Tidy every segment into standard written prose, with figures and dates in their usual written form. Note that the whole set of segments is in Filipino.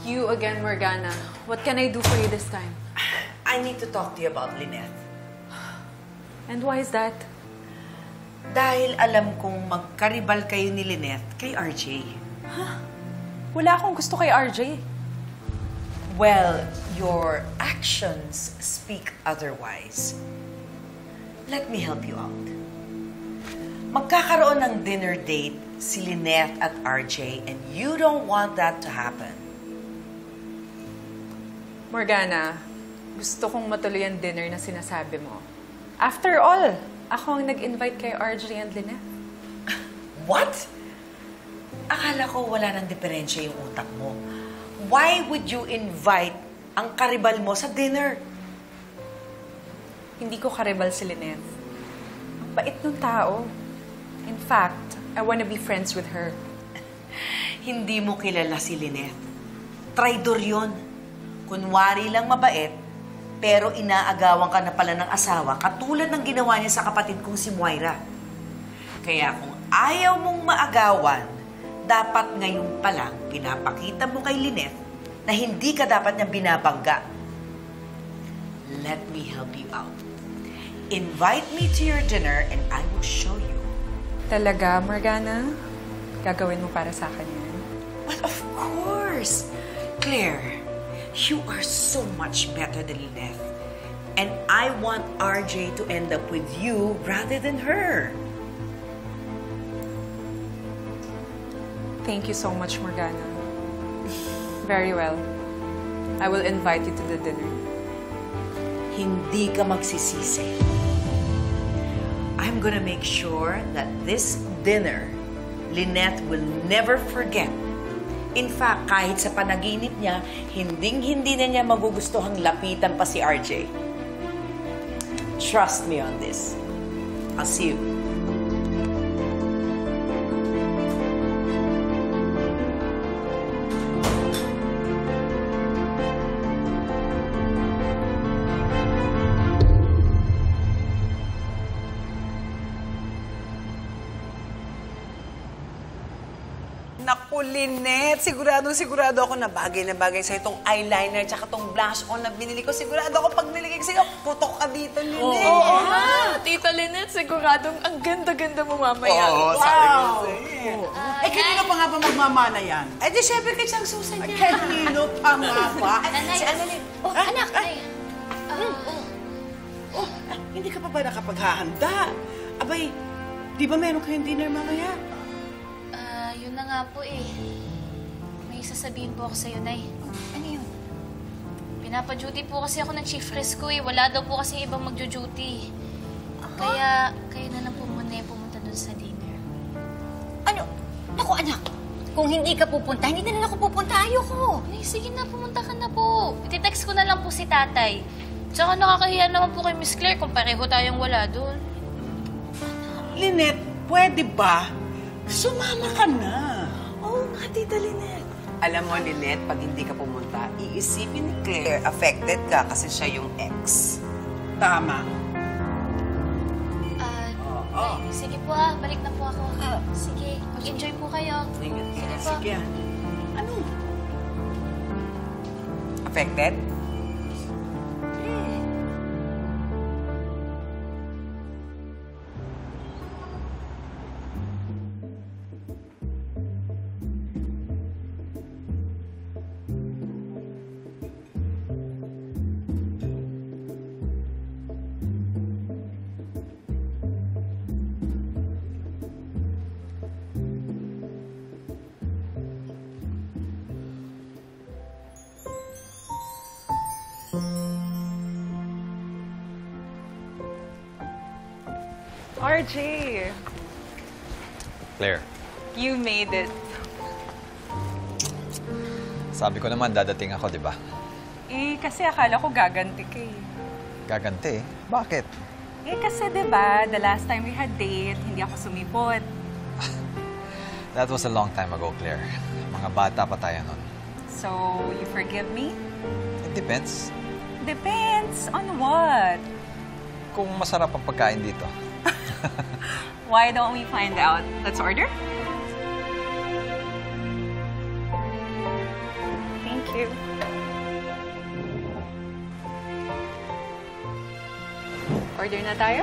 You again, Morgana. What can I do for you this time? I need to talk to you about Lynette. And why is that? Dahil alam kong magkaribal kayo ni Lynette kay RJ. Wala akong gusto kay RJ. Well, your actions speak otherwise. Let me help you out. Magkakaroon ng dinner date si Lynette at RJ and you don't want that to happen. Morgana, gusto kong matuloy ang dinner na sinasabi mo. After all, ako ang nag-invite kay RJ and Lynette. What? Akala ko wala ng diferensya yung utak mo. Why would you invite ang karibal mo sa dinner? Hindi ko karibal si Lynette. Ang bait ng tao. In fact, I wanna be friends with her. Hindi mo kilala si Lynette. Traidor yun. Kunwari lang mabait, pero inaagawan ka na pala ng asawa katulad ng ginawa niya sa kapatid kong si Moira. Kaya kung ayaw mong maagawan, dapat ngayon pa lang pinapakita mo kay Lynette na hindi ka dapat niyang binabangga. Let me help you out. Invite me to your dinner and I will show you. Talaga, Morgana? Gagawin mo para sa akin yan? Well, of course. Claire, you are so much better than Lynette. And I want RJ to end up with you rather than her. Thank you so much, Morgana. Very well. I will invite you to the dinner. Hindi ka magsisisi. I'm gonna make sure that this dinner, Lynette will never forget. In fact, kahit sa panaginip niya, hinding-hindi na niya magugustuhang lapitan pa si RJ. Trust me on this. I'll see you. Naku, Lynette, sigurado ako na bagay sa itong eyeliner tsaka itong blush on na binili ko. Sigurado ako pag niligay sa'yo, putok ka dito, Lynette. Oo nga. Tita Lynette, siguradong ang ganda-ganda mo mamaya. Oo, sabi ko sa'yo. Kanino pa nga ba magmamana yan? Eh, di syempre kay Sang Susan yan. Kanino pa nga ba? Si Annalyn. Oh, anak. Hindi ka pa ba nakapaghahanda? Abay, di ba meron kayong dinner mamaya? Yun na nga po eh. May sasabihin po ako sa'yo, Nay. Ano yun? Pinapa-duty po kasi ako ng chief risk ko eh. Wala daw po kasi ibang magjo-duty. Kaya, kayo na lang po muna yung pumunta dun sa dinner. Ano? Naku, anak. Kung hindi ka pupunta, hindi na lang ako pupunta. Ayoko. Nay, sige na, pumunta ka na po. Iti-text ko na lang po si tatay. Tsaka nakakahiya naman po kay Miss Claire kung pareho tayong wala dun. Lynette, pwede ba? Sumama ka na. Oo nga, Tita Lynette. Alam mo, Lynette, pag hindi ka pumunta, iisipin ni Claire, affected ka kasi siya yung ex. Tama. Nay, sige po balik na po ako. Sige, mag-enjoy po kayo. Sige po. Sige. Ano? Affected? RJ, Claire, you made it. sabi ko naman dadating ako, di ba? Eh, kasi akala ko gaganti ka eh. Gaganti eh. Bakit? Eh, kasi diba, the last time we had date, hindi ako sumipot. That was a long time ago, Claire. Mga bata pa tayo nun. So, you forgive me? It depends. Depends on what? Kung masarap ang pagkain dito. Why don't we find out? Let's order? Thank you. Order na tayo?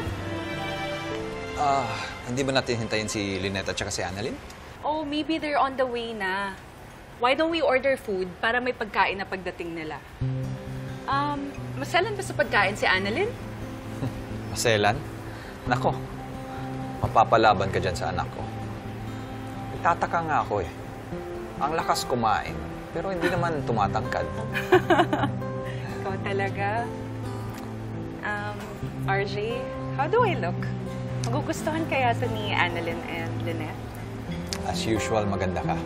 Hindi ba natin hintayin si Lynette at saka si Annalyn? Oh, maybe they're on the way na. Why don't we order food para may pagkain na pagdating nila? Maselan ba sa pagkain si Annalyn? Maselan? Nako, mapapalaban ka dyan sa anak ko. Tataka nga ako eh. Ang lakas kumain, pero hindi naman tumatangkad. Ikaw talaga. RJ, how do I look? Magugustuhan kaya ito ni Annalyn and Lynette? As usual, maganda ka.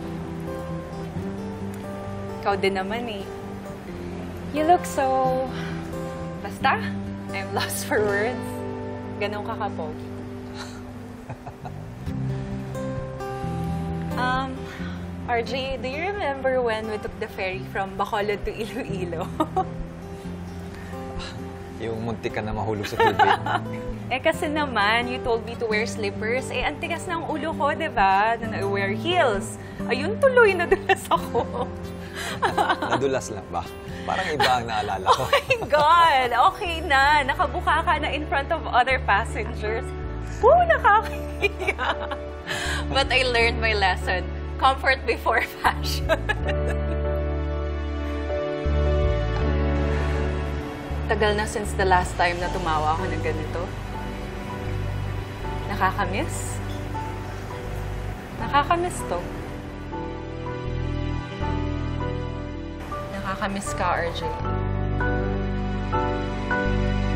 Ikaw din naman eh. You look so... Basta, I'm lost for words. Ganun ka kapogi. RJ, do you remember when we took the ferry from Bacolod to Iloilo? Yung muntik ka na mahulog sa tubig. Kasi naman, you told me to wear slippers. Ang tigas ng ulo ko, di ba? Na wear heels. Ayun, tuloy, nadulas ako. Nadulas lang ba? Parang iba ang naalala ko. Oh my God! Okay na. Nakabuka ka na in front of other passengers. Woo, nakakahiya. But I learned my lesson. Comfort before fashion. Tagal na since the last time na tumawa ako ng ganito. Nakakamiss. Nakakamiss to. Nakakamiss ka, RJ.